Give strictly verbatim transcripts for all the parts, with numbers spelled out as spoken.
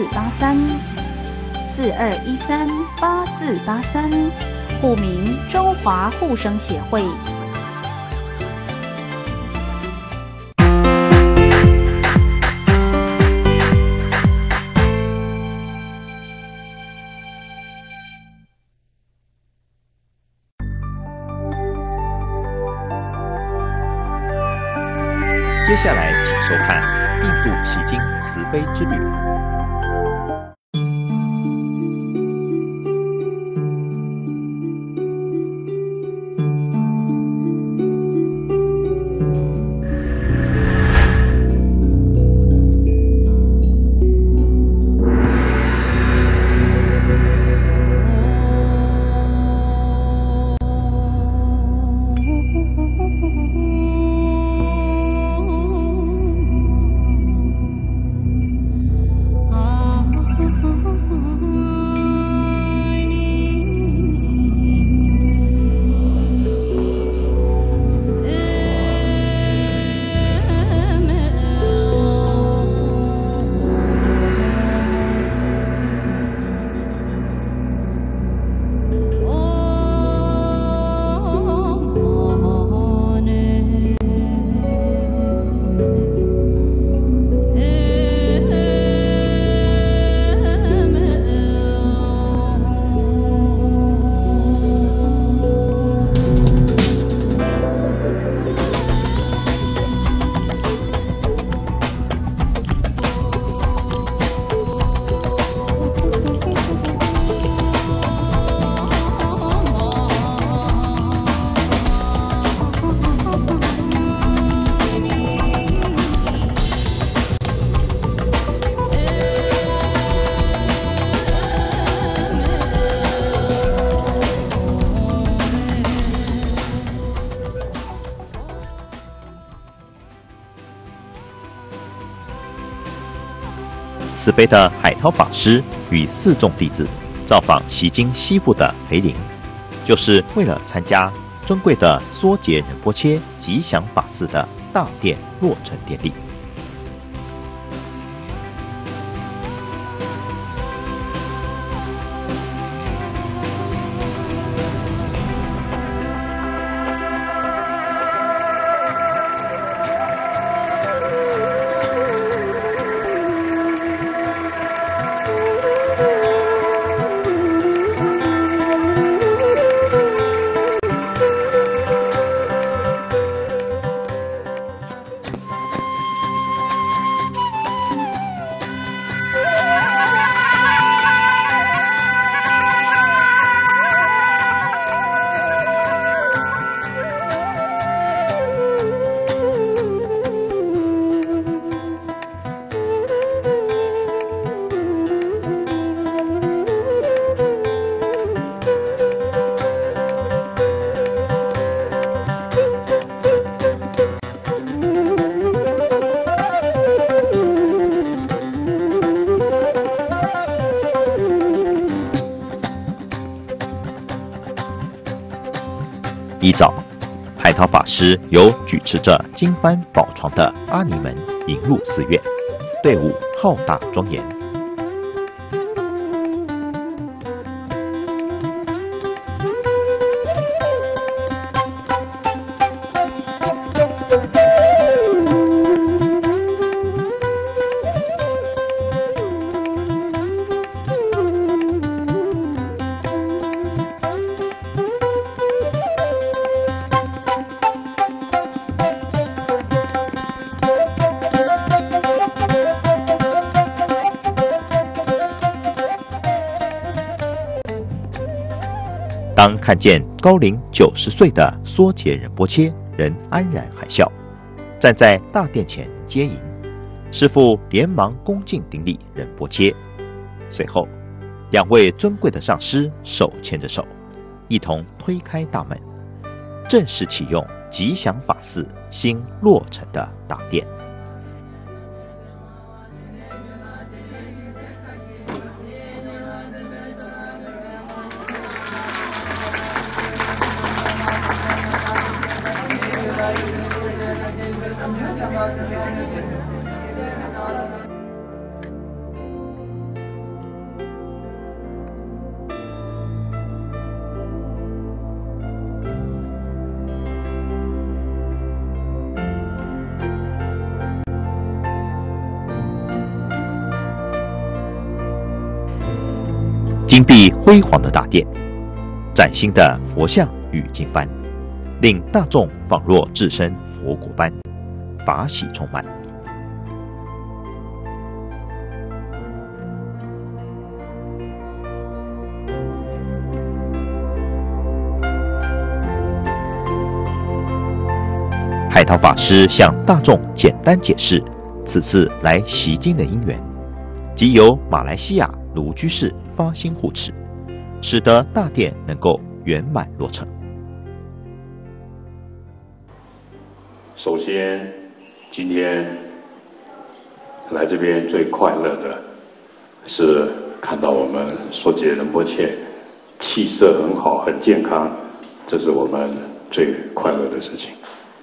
四八三四二一三八四八三，户名中华护生协会。 接下来，请收看《印度习经慈悲之旅》。慈悲的海涛法师与四众弟子造访西经西部的培林，就是为了参加尊贵的梭杰仁波切吉祥法寺的大殿落成典礼。一早，海涛法师由举持着金幡宝床的阿尼门迎入寺院，队伍浩大庄严。当看见高龄九十岁的梭杰仁波切仍安然含笑，站在大殿前接迎，师父连忙恭敬顶礼仁波切。随后，两位尊贵的上师手牵着手，一同推开大门，正式启用吉祥法寺新落成的大殿。 金碧辉煌的大殿，崭新的佛像与经幡，令大众仿若置身佛国般，法喜充满。海涛法师向大众简单解释此次来习经的因缘，即由马来西亚卢居士发心护持，使得大殿能够圆满落成。 首先，今天来这边最快乐的是看到我们说解仁波切气色很好、很健康，这是我们最快乐的事情。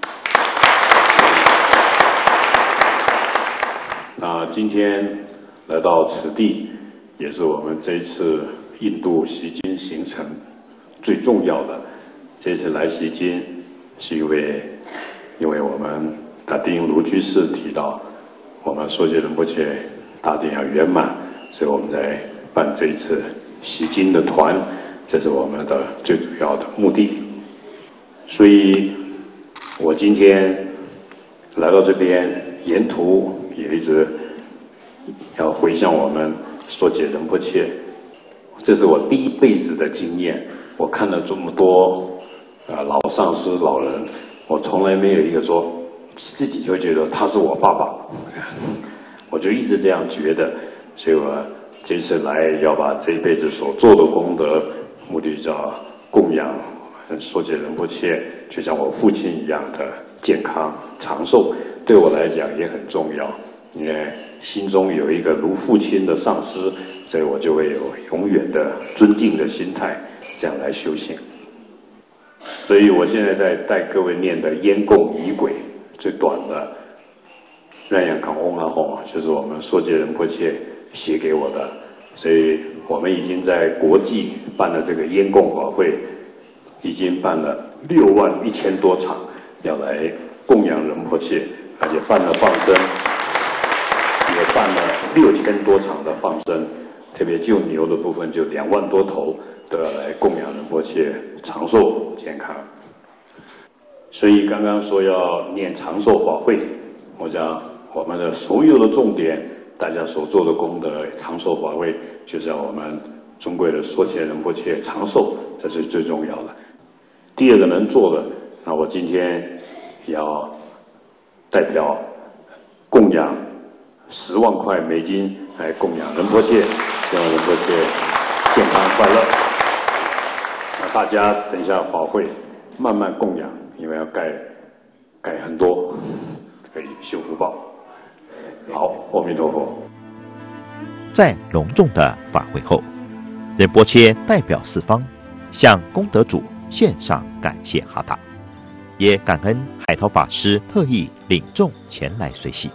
那今天来到此地，也是我们这一次印度习经行程最重要的。这次来习经，是因为因为我们大丁卢居士提到，我们说解仁波切大殿要圆满，所以我们在办这一次习经的团，这是我们的最主要的目的。所以，我今天来到这边，沿途也一直要回向我们说解仁波切，这是我第一辈子的经验。我看了这么多呃老上师老人，我从来没有一个说自己就会觉得他是我爸爸，我就一直这样觉得。所以我这次来要把这一辈子所做的功德，目的叫供养说解仁波切，就像我父亲一样的健康长寿，对我来讲也很重要。因为心中有一个如父亲的上师，所以我就会有永远的尊敬的心态，这样来修行。所以我现在在带各位念的烟供仪轨最短的让阳康嗡阿吽，就是我们说解仁波切写给我的。所以我们已经在国际办了这个烟供法会，已经办了六万一千多场，要来供养仁波切，而且办了放生。也办了六千多场的放生，特别就牛的部分就两万多头都要来供养仁波切长寿健康。所以刚刚说要念长寿法会，我想我们的所有的重点，大家所做的功德，长寿法会就是要我们尊贵的说解仁波切长寿，这是最重要的。第二个能做的，那我今天要代表供养十万块美金来供养仁波切，希望仁波切健康快乐。那大家等一下法会慢慢供养，因为要盖盖很多，可以修福报。好，阿弥陀佛。 在隆重的法会后，仁波切代表四方向功德主献上感谢哈达，也感恩海涛法师特意领众前来随喜。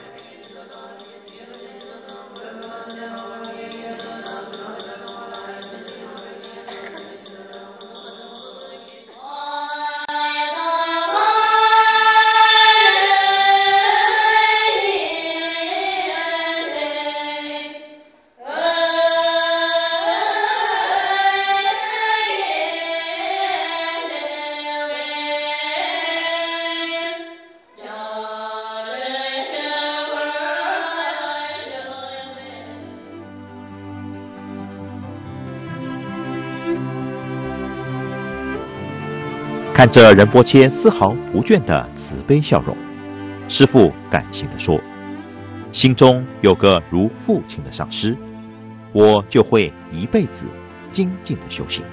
看着仁波切丝毫不倦的慈悲笑容，师父感性地说：“心中有个如父亲的上师，我就会一辈子精进的修行。”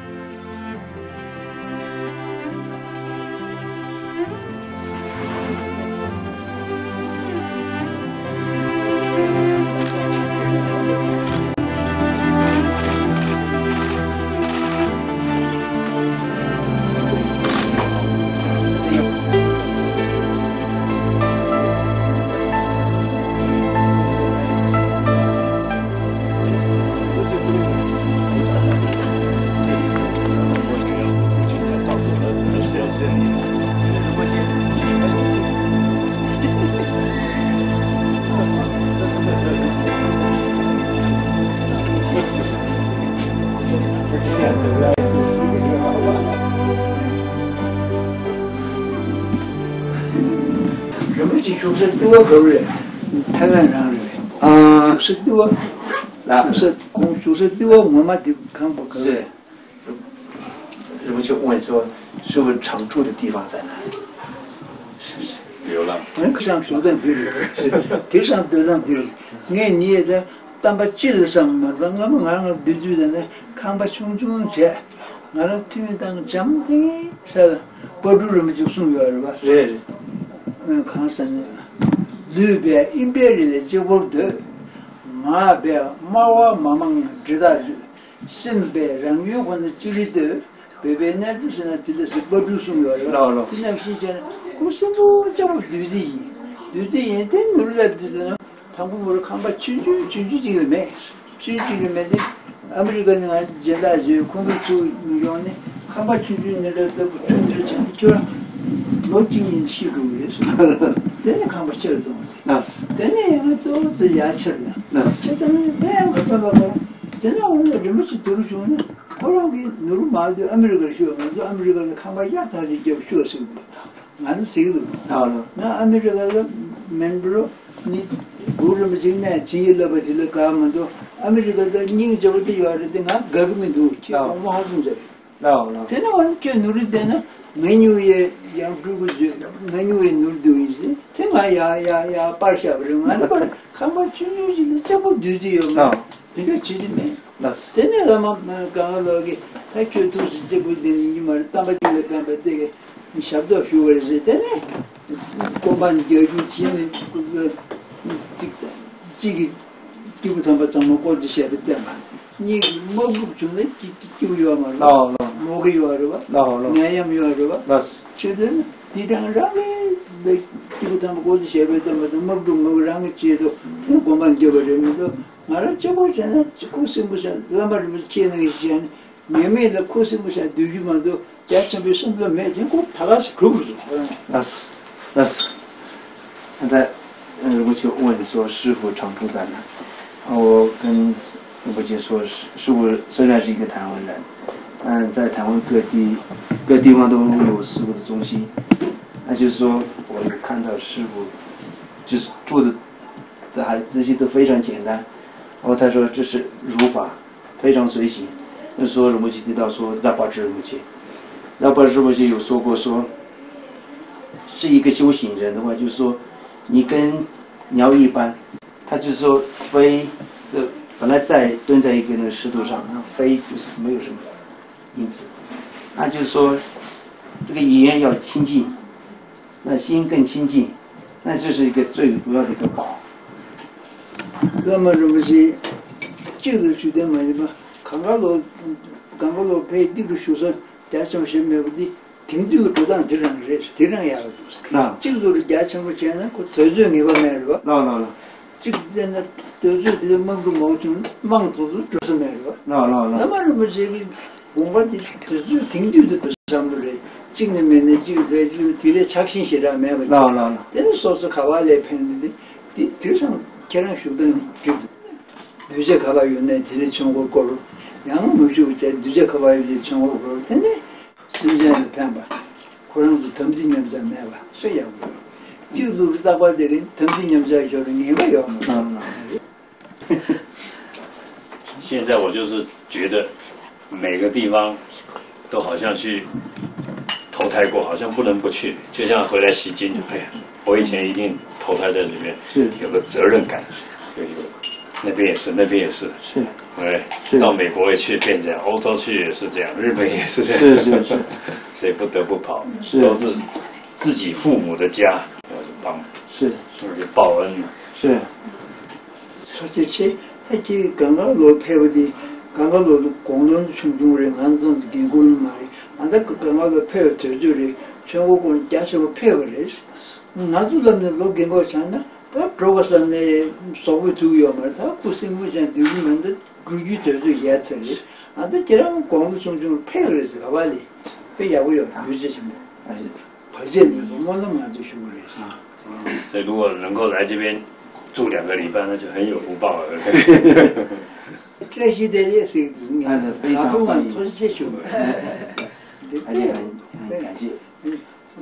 九十多口人，台湾人嘞， 啊九十多， 那九十公九十多，我们都看不够。 是，我就问说，师傅常住的地方在哪里？ 流浪。 嗯，上学的地儿，地上都上地儿，俺你的，但把街上嘛，我们俺个对住的呢，看把穷穷些，俺那听当讲的是，不住人们就送药是吧？ 是， 嗯，看什么？路边一边人的就不得，马边马哇妈妈知道，身边人有可能就里头。别别那就是那真的是不住送药了，真的是讲，我什么叫我对的，对的也得努力来对的呢。他们我看把去去去去这个没，去这个没的，俺们这个那个现在就空气出那种的，看把去去那个都不准的讲，就老经验吸入的是，真的看不起的东西， 那是， 真的也都是牙齿的， 那是， 这咱们这样个什么个，真的我们人们去读书呢。后来努力嘛，就俺们这个学，我说俺们这个看把牙他就叫学生的，俺是谁的？ 好了， 那俺们这个个，门不是你，古人们讲呢，企业老板的干嘛都，俺们这个个人家的要是的，俺革命都，我们还是这。 老了， 真的我就努力的呢，美女也养这个就，美女也努力多一些，听俺呀呀呀，把小人，俺那个看把去去的，这不对的哟嘛。这个其实没，真的他妈刚刚那个，他觉得是这个的，你嘛，他们觉得干把这个，你想不到学过的是真的，国办教育现在这个，这个这个基本上把怎么过这些的对嘛？你毛不就那就就要嘛？ 老了， 毛个要是吧？ 老了， 年样要是吧？ 那是， 觉得地上上面那基本上过这些的，怎么都毛都毛上个街头，听国办教育人们都。俺这这不现在苦生不生，俺们这不见那个些，妹妹的苦生不生，对于嘛都家前边生不没见过，他那是可不是。 那是，那是。现在，嗯，我就问说师傅常住在哪？我跟我就说师师傅虽然是一个台湾人，但在台湾各地各地方都有师傅的中心。那就是说，我有看到师傅就是做的，还这些都非常简单。然后他说这是如法，非常随行。就说我们提到说扎巴智母亲，扎巴智母亲有说过说，是一个修行人的话，就是说你跟鸟一般，他就是说飞，这本来在蹲在一个那个石头上，那飞就是没有什么因子。那就是说这个语言要亲近，那心更亲近，那这是一个最主要的一个宝。 那么这么些，就是觉得嘛，什么，看个路，看个路配地个学生，加上些没有的，平时个多当地上是地上也有都是。 那这个都是加上个钱呢，可投资你不买是吧？ 那那那。 这个在那投资这个忙都忙中，忙都是就是买是吧？ 那那那。 那么这么这个，我们的投资挺久的都上不来，今年面的就是就提的착新些了买不起。 那那那。 但是说是卡瓦来喷的，地地上。家人学的就是，对这考法有那提的全国高了，然后没学在对这考法有的全国高了，但是实际上看吧，可能是他们今年不在买吧，谁也不要，就是大把的人，他们今年不在学了，你也要嘛。嗯。 现在我就是觉得每个地方都好像去投胎过，好像不能不去，就像回来西京，哎呀，我以前一定投胎在里面， 是有个责任感，有一个那边也是，那边也是， 是， 哎，到美国也去变这样，欧洲去也是这样，日本也是这样， 是是是， 所以不得不跑， 是都是自己父母的家，要去帮， 是， 是报恩嘛， 是。 说这些，那这刚刚落配合的，刚刚落广东群众人，俺种是给过人嘛的，俺这刚刚落配合投资的，全国公家什么配合的是。那做他们老给我讲呢，他这个上呢稍微主要嘛，他不是我讲对你们的主语都是严词的，啊，他这样广东群众配合的是干嘛的？被也会有有这些么？哎，反正我们那么就学过来是啊。 所以如果能够来这边住两个礼拜，那就很有福报了。 这些的也是那是非常欢迎， 都是这些。 而且很很感谢。 嗯。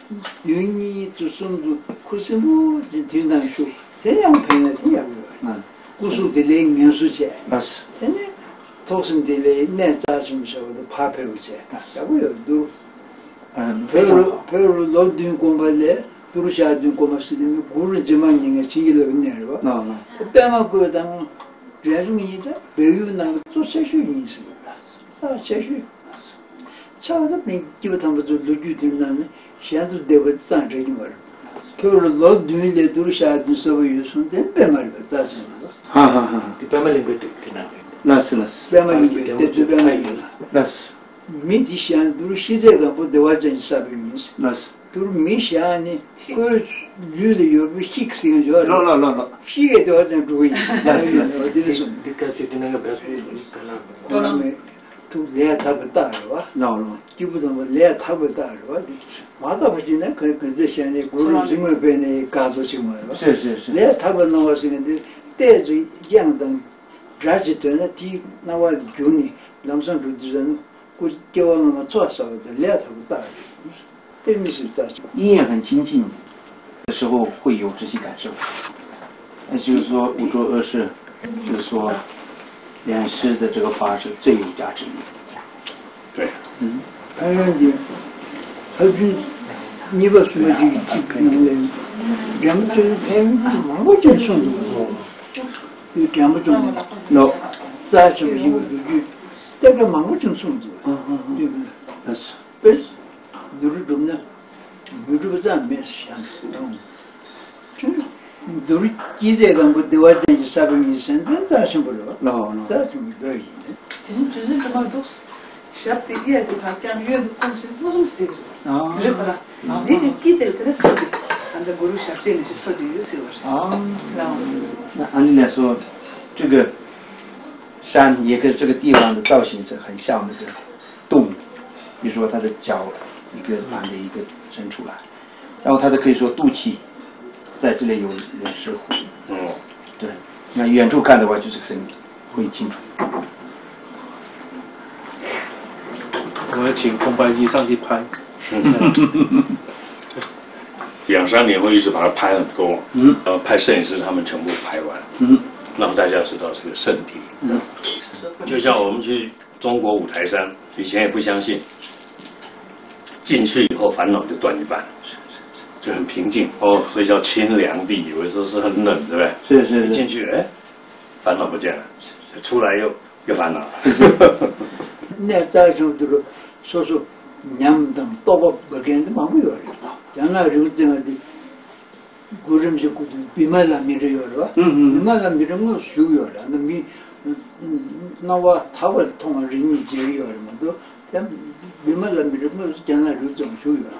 윤이 주선도 코스모 진단쇼 대양 편에 대양요. 구수들의 면수제. 맞습니다. 근데 도심들의 내자 좀서도 파페우제. 맞고요. 또 음, 별로 별로 놀든 공부래. 두루샤든 공부스는 구르지만 인가 지기를 내려. 나. 빼만 그당 레중이다. 배우는 소세슈 인스. 자, 세슈. 차도 빈기부터 먼저 루주들나네. 시안도 대버산 저기 말. 별로 놀든에 두루샤든 서버유선 된 빼말 자주. 하하하. Dipemeli bete kina. 나스 나스. 빼말이 대주 빼말이. 나스. 미디시안 두루시제가 뭐 대화전 사비미스. 나스. tur mishani ko lyude yor hiksin jo 라 라 라 라. shige to ajan ruin Dikkaçı dinenge biraz toname tu le tabta ro 나 로. kibudo le tabta ro mata bajine ko keze shani guru jingwe bene gazo chima ro 是是是。 le tabta no wasinde te ju yang dang rajito na ti na wa juni lamsan ru dizan ko kewa ma tso sa de le tabta 音乐很亲近的时候会有这些感受，那就是说五浊恶世，就是说两世的这个法是最有价值的。 对， 嗯， 还有的，还是你把什么这个提能来，两个就是还蛮不真顺的，有两个种的， no， 再什么一个就代表蛮不真顺的， 嗯嗯嗯， 对不对？ 那是， 不是，就是怎么呢？有这个站没想，真的，都是记者讲不对我真是啥个意思？真咋想不着？ no no， 咋想不着？ Bizim çözüm tamam çok şart değil ya ki hakem yürü konuşuyor. Nasıl istiyor? 啊 Refera. Ne ki gider kadar söyledi. Anda guru şartı ne söyledi söylüyor. 啊， Tamam. 那按理来说，这个山也跟这个地方的造型是很像那个动物，比如说它的脚一个板的一个伸出来，然后它的可以说肚脐在这里有两石虎， 嗯， 对，那远处看的话就是很会清楚。 我们请空拍机上去拍。 两三年会一直把它拍很多， 嗯， 呃，派摄影师他们全部拍完， 嗯， 让大家知道这个圣地。 嗯， 就像我们去中国五台山，以前也不相信，进去以后烦恼就断一半，就很平静哦，所以叫清凉地，有的时候是很冷，对不对？ 是是一进是， 去，哎，烦恼不见了，出来又又烦恼了。 내 자주들로 소소 냠담 또바 버겐데 마무요. 장나 루증어디 구름지 구두 비말라 미려요. 비말라 미려면 수요라. 미 나와 타월 통화 린이 제요르면도 비말라 미려면 장나 루증 수요라.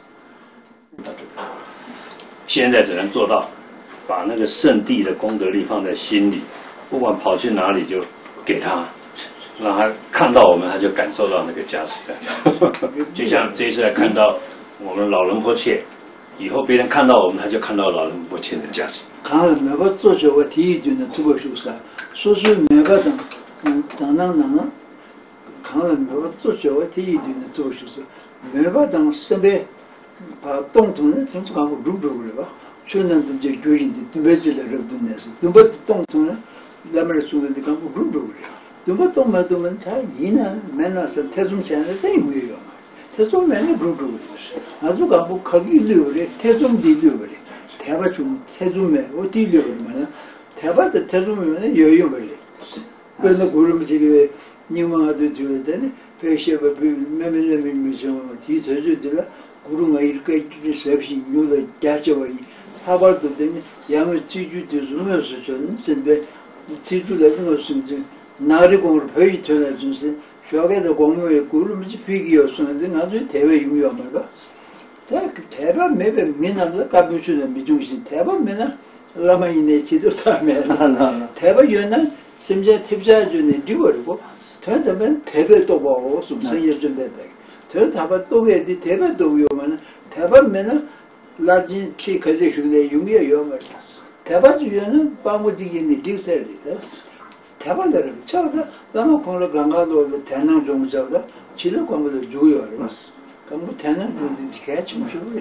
现在只能做到，把那个圣地的功德力放在心里，不管跑去哪里就给他。 让他看到我们，他就感受到那个价值感。就像这一次来看到我们老人迫切，以后别人看到我们，他就看到老人迫切的价值。 강을 매번 쪼셔와 뒤에는 두고 싶사. 소수 매번 음 당당당 강을 매번 쪼셔와 뒤에는 두고 싶사. 매번 당 선배 바 동통은 좀 가고 룸도 그래봐. 최는 이제 교인들 두배질을 얻는데서 두배 동통은 라면 수는데 가고 룸도 그래. 두배 동마도면 다 이나 맨나서 태좀 전에 대유요. 태좀 맨에 룸도 그래. 아주 가고 거기 일을 태좀 뒤를 그래. 대바 좀 세줌에 어디 이려면 대바도 태좀이면 여유 버리. 그래서 그러면 지금 니마도 줘야 되네. 배시에 매매매매 좀 뒤져주더라. 구름아 이렇게 리셉션 요다 가져와. 하버도 되면 양을 지주도 주면서 전 근데 지주를 것은 나를 공을 회의 전에 준세. 쇼게도 공무에 구름이 비기였었는데 나중에 대회 유명한 말가. 대박 매배 미나도 가부주는 미중신 대박 미나 라마이네 지도 타면 대박 연난 심지어 팁자주네 리버고 더더면 대배도 보고 숨생이 좀 된다. 더 다바 또게디 대배도 위험한 대박 미나 라진 치 거제 중에 용이야 용을 대박 주연은 방고지기니 디셀이다. 대박들 저다 나무 공로 강가도 대낭 좀 저다 지도 공부도 주요. 그럼 대낭 좀 같이 무시해.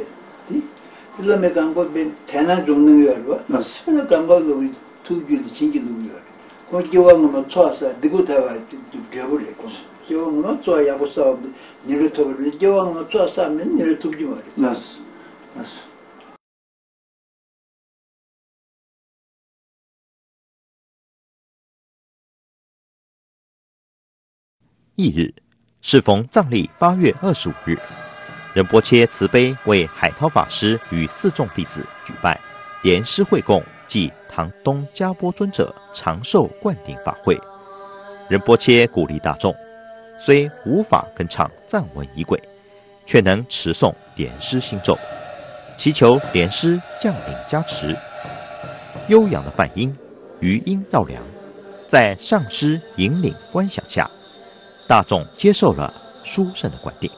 그다음에 간거 대난 종는 거 봐. 스페나 간거도 투규도 친구도 거. 그 교환은 뭐 좋아서 되고 다와 되버려. 교환은 좋아야 보서 니를 토를 교환은 좋아서 하면 니를 투지 말이야. 맞어. 맞어. 翌日，适逢藏历八月二十五日，仁波切慈悲为海涛法师与四众弟子举办莲师会供暨唐东迦波尊者长寿灌顶法会。仁波切鼓励大众，虽无法跟唱藏文仪轨，却能持诵莲师心咒，祈求莲师降临加持。悠扬的梵音，余音绕梁，在上师引领观想下，大众接受了殊胜的灌顶。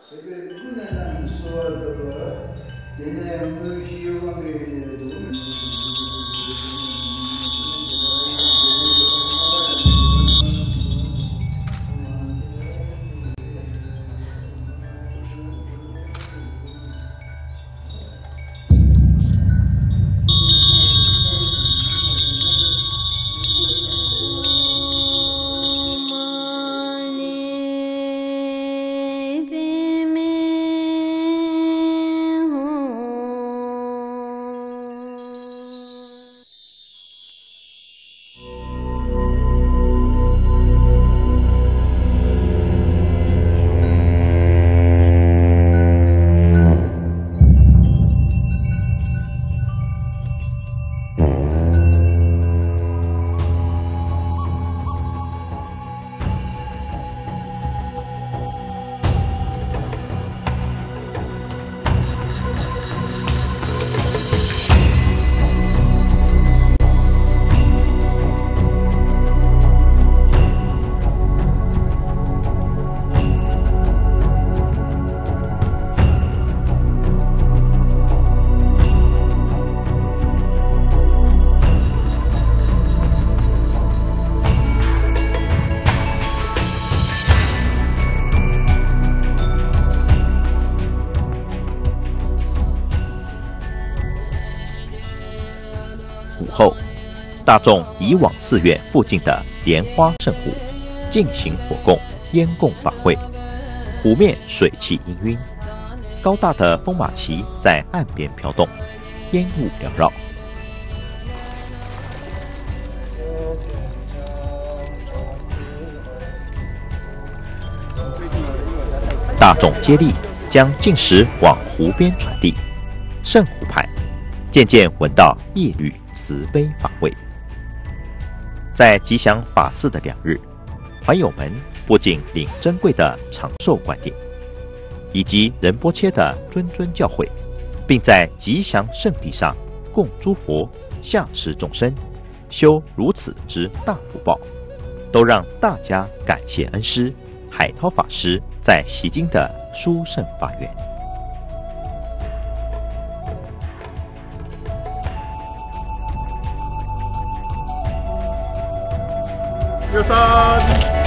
午后，大众移往寺院附近的莲花圣湖进行火供、烟供法会。湖面水汽氤氲，高大的风马旗在岸边飘动，烟雾缭绕。大众接力将净食往湖边传递，圣湖畔渐渐闻到一缕慈悲法味。在吉祥法寺的两日，团友们不仅领珍贵的长寿灌顶，以及仁波切的谆谆教诲，并在吉祥圣地上供诸佛、下施众生，修如此之大福报，都让大家感谢恩师海涛法师在习经的殊胜法缘。 六三。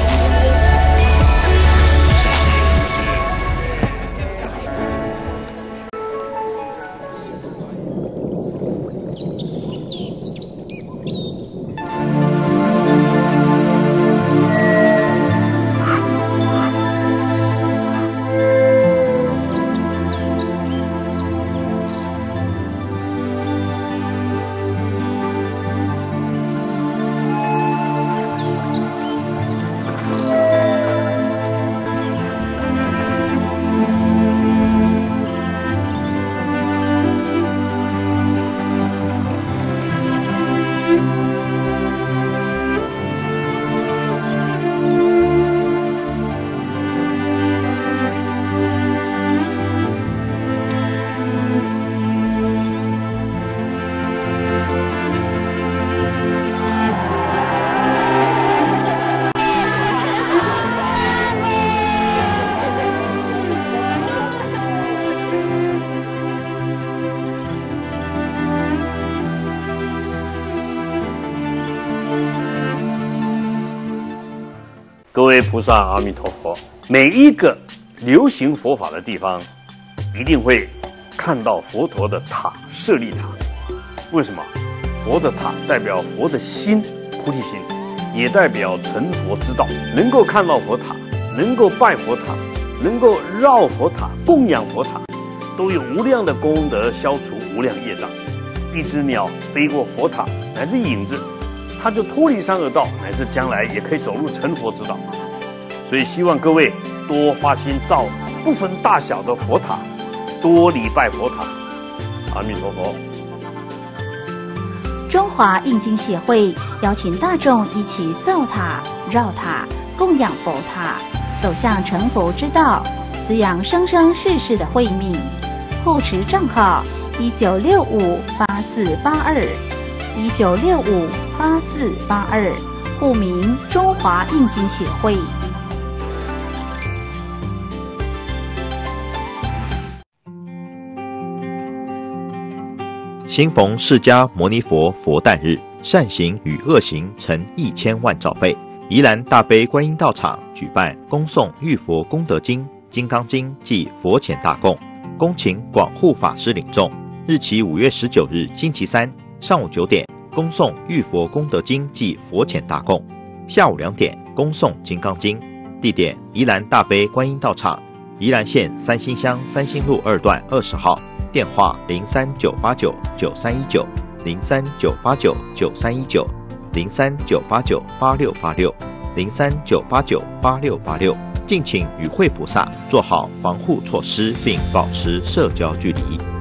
各位菩萨，阿弥陀佛！每一个流行佛法的地方，一定会看到佛陀的塔舍利塔。为什么？佛的塔代表佛的心，菩提心，也代表成佛之道。能够看到佛塔，能够拜佛塔，能够绕佛塔、供养佛塔，都有无量的功德，消除无量业障。一只鸟飞过佛塔，乃至影子，它就脱离三恶道，乃至将来也可以走入成佛之道。所以希望各位多发心造不分大小的佛塔，多礼拜佛塔。阿弥陀佛。 中华印经协会邀请大众一起造塔、绕塔、供养佛塔，走向成佛之道，滋养生生世世的慧命。护持账号一九六五八四八二，一九六五八四八二，户名中华印经协会。 新逢释迦牟尼佛佛诞日，善行与恶行成一千万兆倍。宜兰大悲观音道场举办恭诵玉佛功德经、金刚经暨佛前大供，恭请广护法师领众。日期五月十九日星期三上午九点恭诵玉佛功德经暨佛前大供，下午两点恭诵金刚经。地点宜兰大悲观音道场，宜兰县三星乡三星路二段二十号。电话零三九八九九三一九零三九八九九三一九零三九八九八六八六零三九八九八六八六，敬请与会菩萨做好防护措施，并保持社交距离。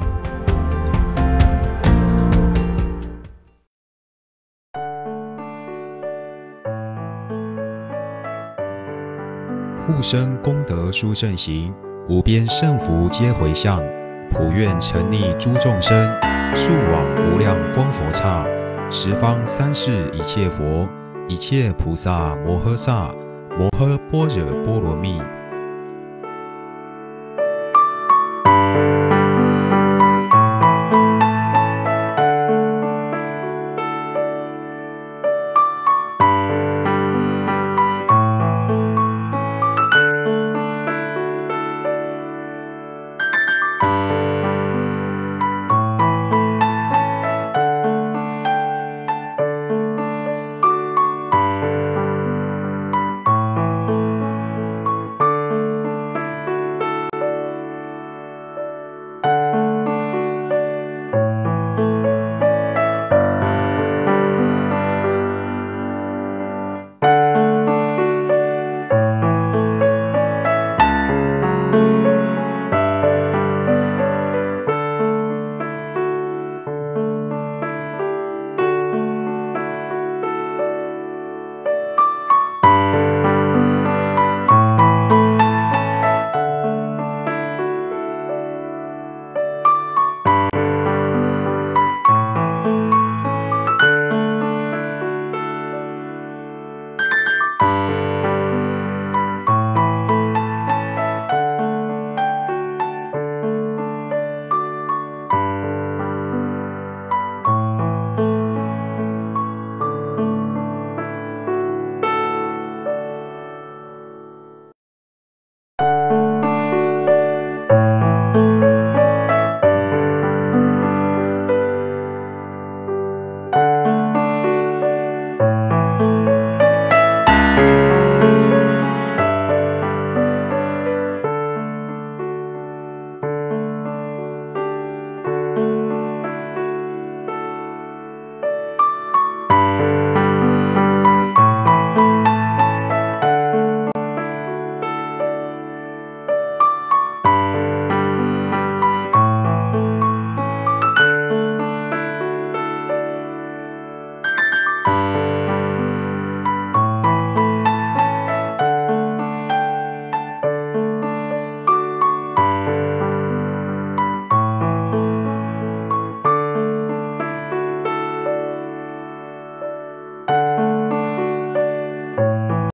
护生功德殊胜行，无边胜福皆回向。普愿沉溺诸众生，速往无量光佛刹。十方三世一切佛，一切菩萨摩诃萨，摩诃般若波罗蜜。